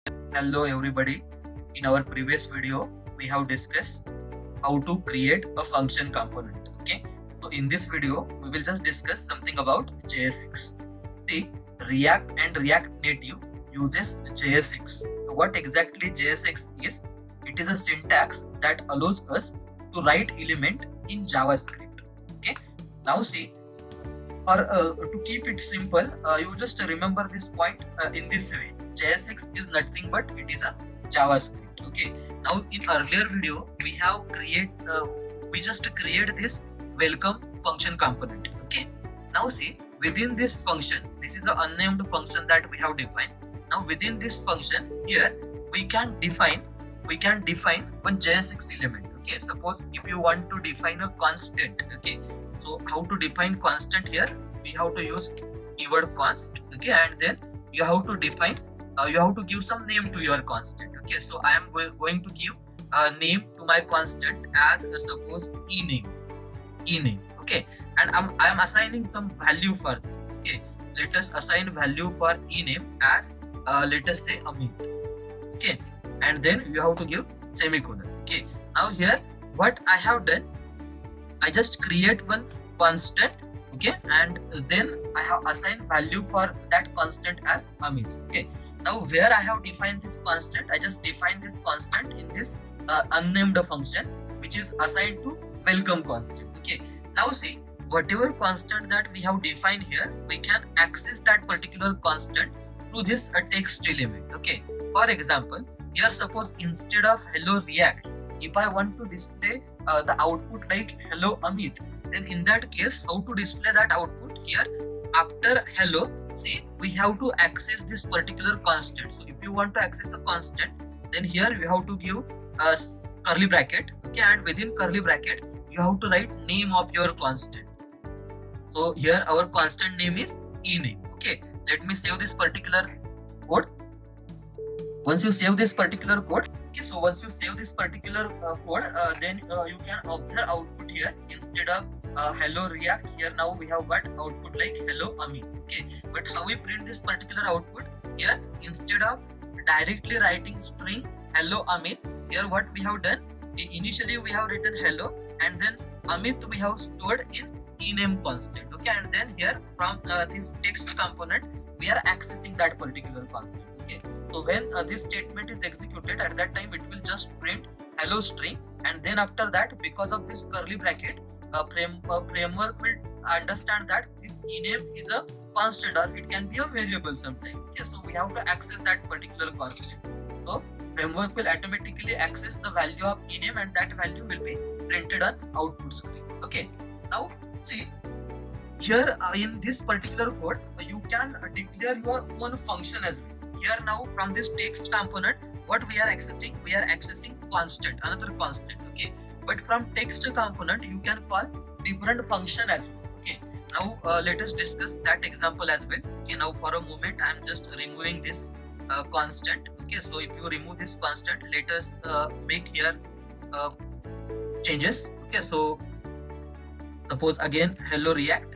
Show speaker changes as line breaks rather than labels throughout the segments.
Hello everybody. In our previous video, we have discussed how to create a function component. Okay. So in this video, we will just discuss something about JSX. See, React and React Native uses JSX. So what exactly JSX is? It is a syntax that allows us to write element in JavaScript. Okay. Now see, or to keep it simple, you just remember this point in this way. JSX is nothing but it is a JavaScript. Okay. Now in earlier video we just create this welcome function component. Okay. Now see, within this function, this is an unnamed function that we have defined. Now within this function here we can define one JSX element. Okay. Suppose if you want to define a constant. Okay. So how to define constant here? We have to use keyword const. Okay. And then you have to define you have to give some name to your constant. Okay, so I am going to give a name to my constant as suppose ename. Okay, and I am assigning some value for this. Okay, let us assign value for ename as let us say Amit. Okay, and then you have to give semicolon. Okay, now here what I have done, I just create one constant. Okay, and then I have assigned value for that constant as Amit. Okay. Now where I have defined this constant, I just define this constant in this unnamed function which is assigned to welcome constant. Okay. Now see, whatever constant that we have defined here, we can access that particular constant through this text element. Okay. For example, here suppose instead of hello React, if I want to display the output like hello Amit, then in that case, how to display that output here? After hello, see, we have to access this particular constant. So if you want to access a constant, then here you have to give a curly bracket. Okay, and within curly bracket you have to write name of your constant. So here our constant name is ename. Okay, let me save this particular code. Once you save this particular code, okay, so once you save this particular code, then you can observe output here. Instead of hello React, here now we have got output like hello Amit. Okay, but how we print this particular output here? Instead of directly writing string hello Amit, here what we have done, initially we have written hello and then Amit we have stored in ename constant. Okay, and then here from this text component we are accessing that particular constant. Okay, so when this statement is executed, at that time it will just print hello string, and then after that, because of this curly bracket, framework will understand that this ename is a constant or it can be a variable sometime. Okay, so we have to access that particular constant. So framework will automatically access the value of ename and that value will be printed on output screen. Okay, now see, here in this particular code you can declare your own function as well. Here now from this text component, what we are accessing constant, another constant. Okay, but from text component you can call different function as well. Okay, now let us discuss that example as well. Okay, now for a moment I am just removing this constant. Okay, so if you remove this constant, let us make here changes. Okay, so suppose again hello React,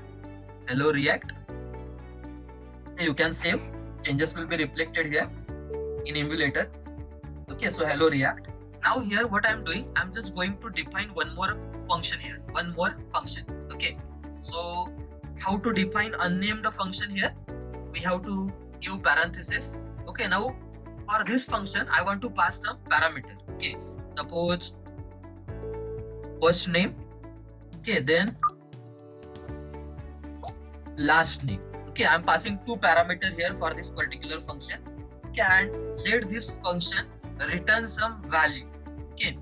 you can save, changes will be reflected here in emulator. Okay, so hello React. Now here what I am doing, I am just going to define one more function here, Okay, so how to define unnamed function here? We have to give parenthesis. Okay, now for this function I want to pass some parameter. Okay, suppose first name, okay, then last name. Okay, I am passing two parameters here for this particular function. Okay, and let this function return some value. Okay,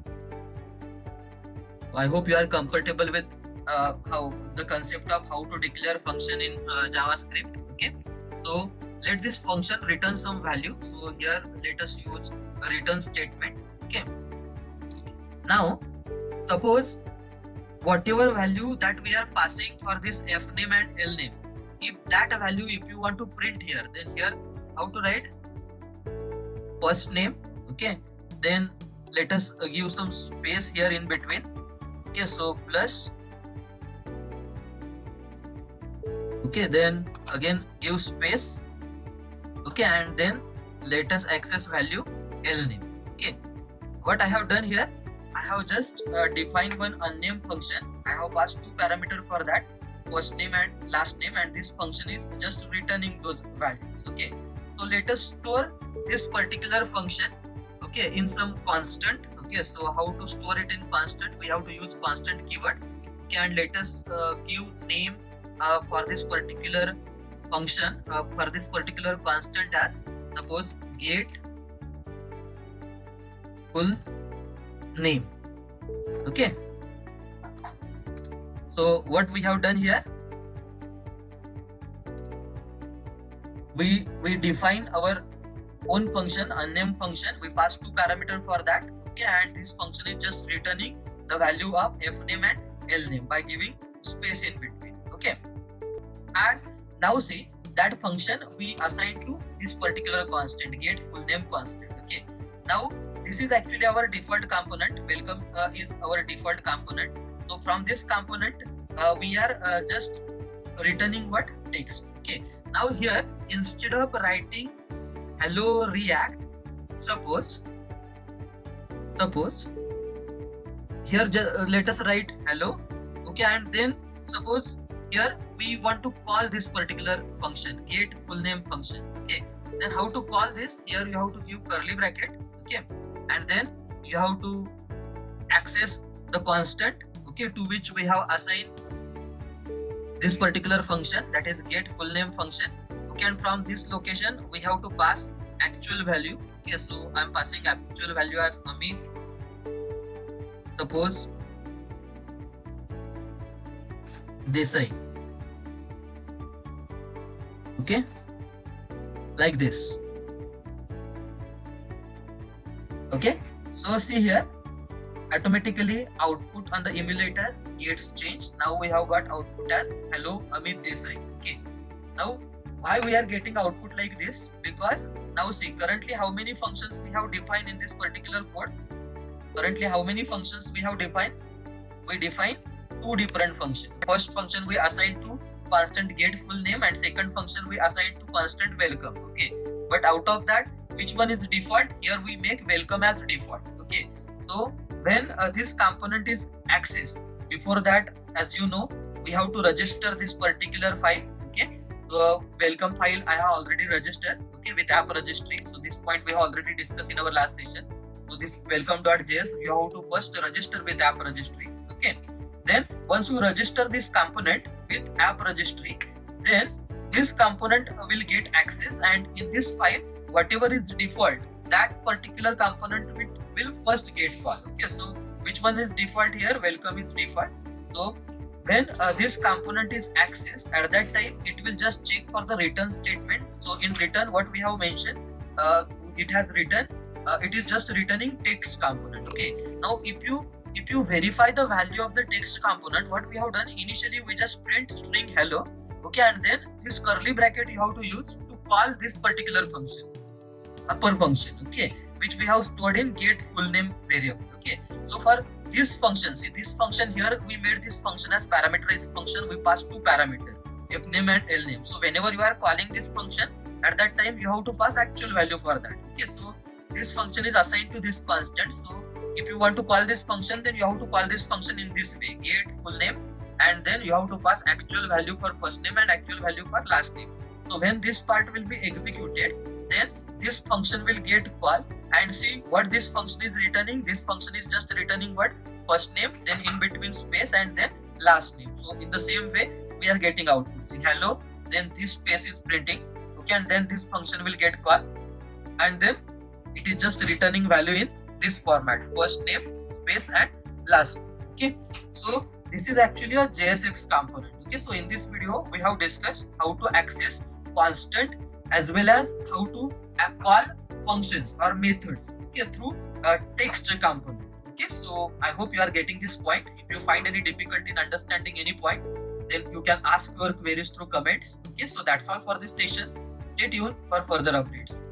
so I hope you are comfortable with how the concept of how to declare function in JavaScript. Okay, so let this function return some value. So here let us use a return statement. Okay, now suppose whatever value that we are passing for this f name and l name, if that value if you want to print here, then here how to write first name. Okay, then let us give some space here in between. Okay, so plus, okay, then again give space. Okay, and then let us access value lname. Okay, what I have done here, I have just defined one unnamed function. I have passed two parameters for that, first name and last name, and this function is just returning those values. Okay, so let us store this particular function, okay, in some constant. Okay, so how to store it in constant? We have to use constant keyword. Okay, and let us give name for this particular function, for this particular constant, as suppose get full name. Okay, so what we have done here, we define our own function, unnamed function. We pass two parameters for that. Okay, and this function is just returning the value of fname and lname by giving space in between. Okay, and now see that function we assign to this particular constant, get full name constant. Okay, now this is actually our default component. Welcome is our default component. So from this component we are just returning what? Text. Okay, now here instead of writing hello React, suppose here let us write hello. Okay, and then suppose here we want to call this particular function, get full name function. Okay, then how to call this? Here you have to give curly bracket. Okay, and then you have to access the constant, okay, to which we have assigned this particular function, that is get full name function. Okay, and from this location we have to pass actual value. Okay, so I am passing actual value as Amit, suppose Desai. Okay, like this. Okay, so see here automatically output on the emulator gets changed. Now we have got output as hello Amit Desai. Okay, now why we are getting output like this? Because now see currently how many functions we have defined in this particular code. Currently how many functions we have defined? We define two different functions. First function we assign to constant get full name, and second function we assign to constant welcome. Okay, but out of that which one is default? Here we make welcome as default. Okay, so when this component is accessed, before that, as you know, we have to register this particular file. Okay, so welcome file I have already registered, okay, with app registry. So this point we have already discussed in our last session. So this welcome.js you have to first register with app registry. Okay, then once you register this component with app registry, then this component will get access, and in this file whatever is default, that particular component will first get called. Okay, so which one is default here? Welcome is default. So when this component is accessed, at that time it will just check for the return statement. So in return what we have mentioned, it has written, it is just returning text component. Okay, now if you verify the value of the text component, what we have done initially, we just print string hello. Okay, and then this curly bracket you have to use to call this particular function, upper function, okay, which we have stored in get full name variable. Okay, so for this function, see this function here, we made this function as parameterized function. We pass two parameters, fname and lname. So whenever you are calling this function, at that time you have to pass actual value for that. Okay, so this function is assigned to this constant. So if you want to call this function, then you have to call this function in this way, get full name, and then you have to pass actual value for first name and actual value for last name. So when this part will be executed, then this function will get called, and see what this function is returning. This function is just returning what? First name, then in between space, and then last name. So in the same way we are getting output. See hello, then this space is printing. Okay, and then this function will get called, and then it is just returning value in this format, first name, space, and last name. Okay, so this is actually a JSX component. Okay, so in this video we have discussed how to access constant as well as how to call functions or methods, okay, through a text component. Okay, so I hope you are getting this point. If you find any difficulty in understanding any point, then you can ask your queries through comments. Okay, so that's all for this session. Stay tuned for further updates.